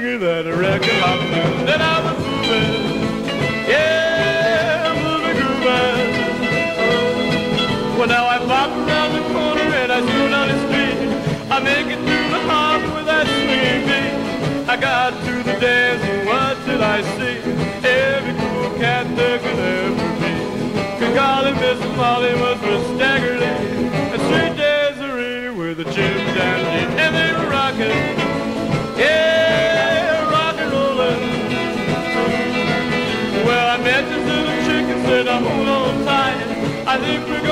swinging that record hop. Then I was moving, yeah, moving, grooving. Well, now I pop around the corner and I stroll down the street. I make it through the harbor with that swinging beat. I got to the dance and what did I see? Every cool cat looking every beat. Good golly, Miss Molly was with Staggerly and Sweet Desiree with the Jim Dandy. And they were rocking, yeah, rock and rolling. Well, I met this little chick and said, hold on tight. I think we're